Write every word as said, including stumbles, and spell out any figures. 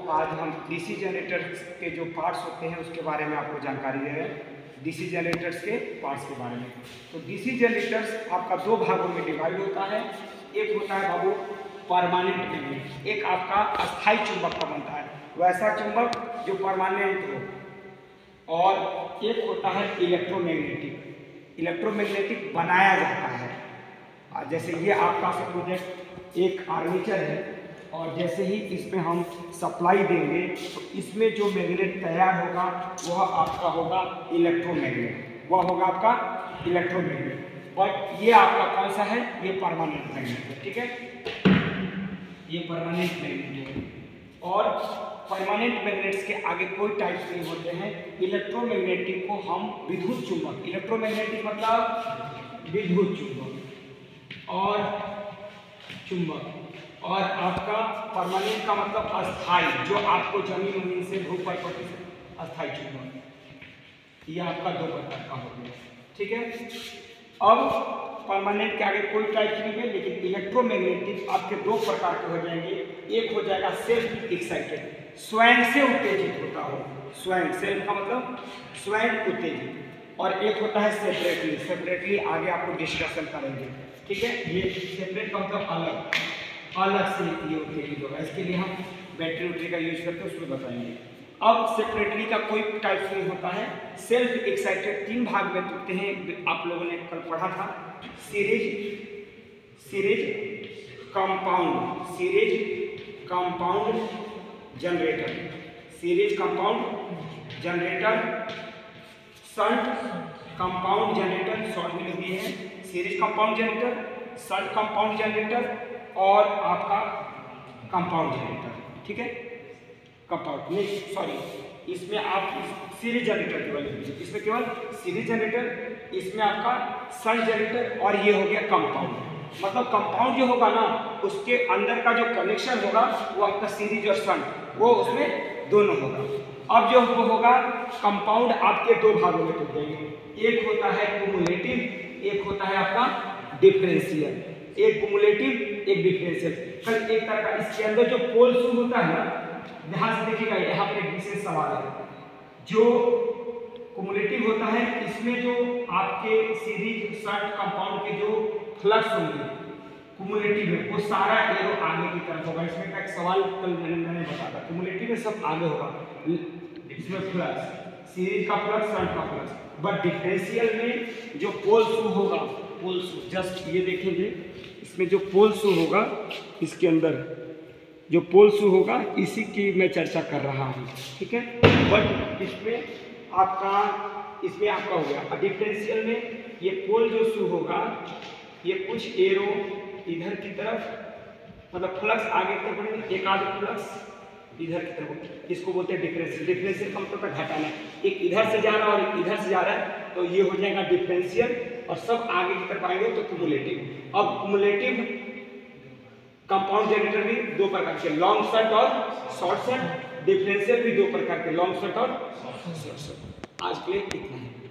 आज हम DC generator के जो पार्ट्स होते हैं उसके बारे में आपको जानकारी दे रहे हैं, डीसी जनरेटर्स के पार्ट्स के बारे में। तो डीसी जनरेटर्स आपका दो भागों में डिवाइड होता है। एक होता है बाबू परमानेंट मैग्नेट, एक आपका अस्थाई चुंबक का बनता है, वैसा चुंबक जो परमानेंट हो, और एक होता है इलेक्ट्रोमैग्नेटिक। इलेक्ट्रोमैग्नेटिक बनाया जाता है, जैसे ये आपका सपोज एक आर्मेचर है और जैसे ही इसमें हम सप्लाई देंगे तो इसमें जो मैग्नेट तैयार होगा वह आपका होगा इलेक्ट्रोमैग्नेट, वह होगा आपका इलेक्ट्रोमैग्नेट। बट ये आपका कौन सा है? ये परमानेंट मैग्नेट है, ठीक है, ये परमानेंट मैग्नेट है। और परमानेंट मैग्नेट्स के आगे कोई टाइप्स नहीं होते हैं। इलेक्ट्रोमैग्नेटिक को हम विद्युत चुंबक, इलेक्ट्रोमैग्नेटिक मतलब विद्युत चुंबक और चुंबक, और आपका परमानेंट का मतलब अस्थाई, जो आपको जमीन वमीन से भू प्रकृति से अस्थाई चुंबक। ये आपका दो प्रकार का हो गया, ठीक है। अब परमानेंट के आगे कोई टाइप नहीं है, लेकिन इलेक्ट्रोमैग्नेटिक आपके दो प्रकार के हो जाएंगे। एक हो जाएगा सेल्फ एक्साइटेड, स्वयं से उत्तेजित होता हो, स्वयं, सेल्फ का मतलब स्वयं उत्तेजित, और एक होता है सेपरेटली। सेपरेटली आगे आपको डिस्कशन करेंगे, ठीक है। ये सेपरेट का मतलब अलग, अलग से ये उत्तेजित होगा, इसके लिए हम बैटरी उटरी का यूज करते हैं, उसमें बताएंगे। अब सेपरेटली का कोई टाइप नहीं होता है। सेल्फ एक्साइटेड तीन भाग में टूटते हैं, आप लोगों ने कल पढ़ा था, series, series compound, series compound generator, series compound generator, shunt compound generator, short में लिख दिए हैं, series compound generator, shunt compound generator और आपका कंपाउंड जनरेटर, ठीक है। कंपाउंड नहीं, सॉरी, इसमें आप सीरीज जनरेटर केवल लीजिए, इसमें केवल सीरीज जनरेटर, इसमें आपका शंट जनरेटर, और ये हो गया कंपाउंड। मतलब कंपाउंड जो होगा ना, उसके अंदर का जो कनेक्शन होगा वो आपका सीरीज और शंट, वो उसमें दोनों होगा। अब जो होगा कंपाउंड आपके दो भागों में टूट जाएंगे, एक होता है कुमुलेटिव, एक होता है आपका डिफरेंशियल। एक कुमुलेटिव, एक डिफरेंशियल। कल एक तरह का इसके अंदर जो पोल शुरू होता है ना, ध्यान से देखिएगा, यहाँ पर एक विशेष सवाल है। जो कुमुलेटिव होता है, इसमें जो आपके सीरीज शंट कंपाउंड के जो फ्लक्स होंगे कुमुलेटिव में, वो सारा एरो आगे की तरफ होगा। इसमें का एक सवाल कल मैंने मैंने बताया था, कुमुलेटिव में सब आगे होगा, इसमें फ्लक्स, सीरीज का फ्लक्स, शंट का फ्लक्स। बट डिफरेंशियल में जो पोल शुरू होगा, पोल शुरू, जस्ट ये देखेंगे, इसमें जो पोल शू होगा, इसके अंदर जो पोल शू होगा, इसी की मैं चर्चा कर रहा हूँ, ठीक है। बट इसमें आपका इसमें आपका हो गया डिफरेंशियल में, ये पोल जो शू होगा, ये कुछ एरो इधर की तरफ, मतलब फ्लक्स आगे की तरफ बढ़ेंगे, एक आध फ्लक्स इधर की तरफ, इसको बोलते हैं डिफरेंशियल। डिफरेंशियल का मतलब घटाना, एक इधर से जा रहा है और एक इधर से जा रहा है, तो ये हो जाएगा डिफरेंशियल, और सब आगे की तरफ आएंगे तो कुमुलेटिव। अब कुमुलेटिव कंपाउंड जनरेटर भी दो प्रकार के, लॉन्ग शंट और शॉर्ट शंट, डिफरेंशियल भी दो प्रकार के, लॉन्ग शंट और शॉर्ट शंट। आज के लिए इतना है।